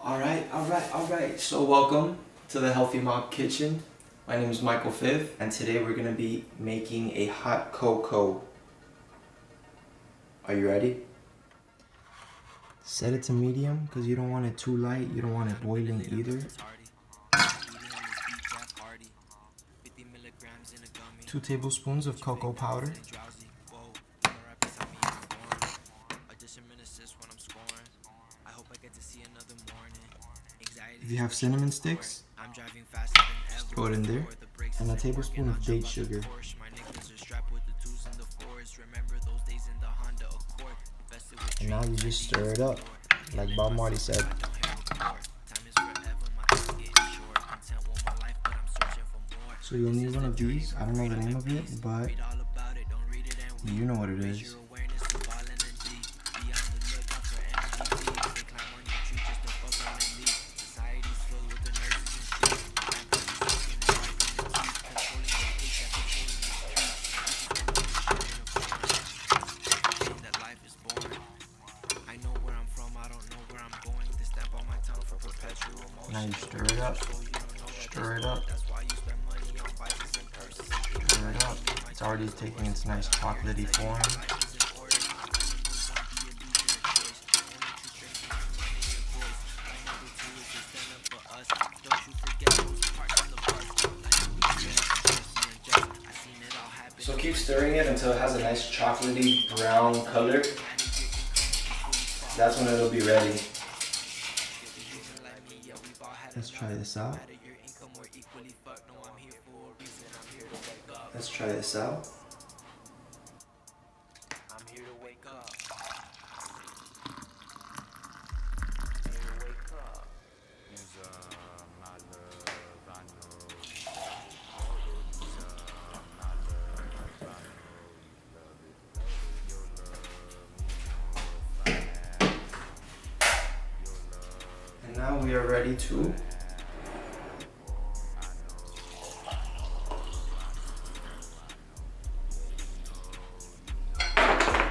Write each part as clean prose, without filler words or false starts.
Alright. So welcome to the Healthy Mob Kitchen. My name is Michael Fifth, and today we're gonna be making a hot cocoa. Are you ready? Set it to medium because you don't want it too light, you don't want it boiling either. 2 tablespoons of cocoa powder. If you have cinnamon sticks, just throw it in there. And a tablespoon of date sugar. And now you just stir it up, like Bob Marley said. So you'll need one of these. I don't know the name of it, but you know what it is. Now you stir it up, stir it up, stir it up. It's already taking its nice chocolatey form. So keep stirring it until it has a nice chocolatey brown color. That's when it'll be ready. Let's try this out. Let's try this out. And now we are ready to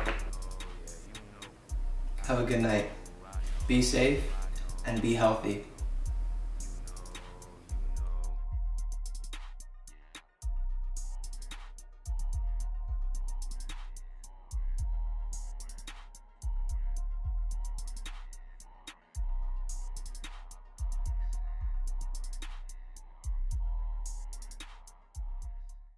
have a good night. Be safe and be healthy.